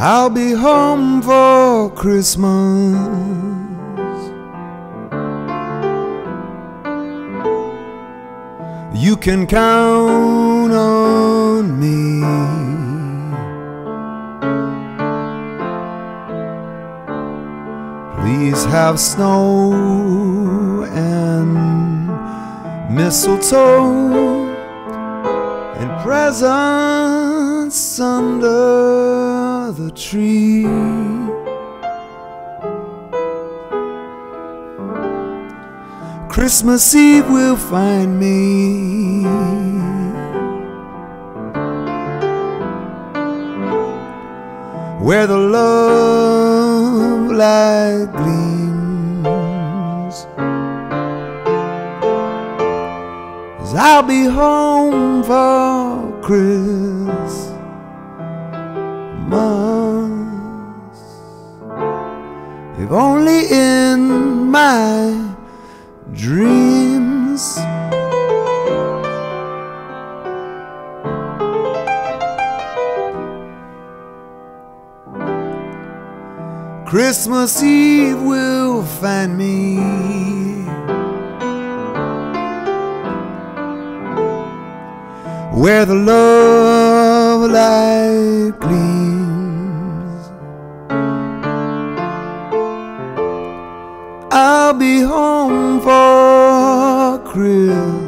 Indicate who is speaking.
Speaker 1: I'll be home for Christmas. You can count on me. Please have snow and mistletoe and presents under the tree. Christmas Eve will find me where the love light gleams, 'cause I'll be home for Christmas, if only in my dreams. Christmas Eve will find me where the love light gleams. I'll be home for Christmas.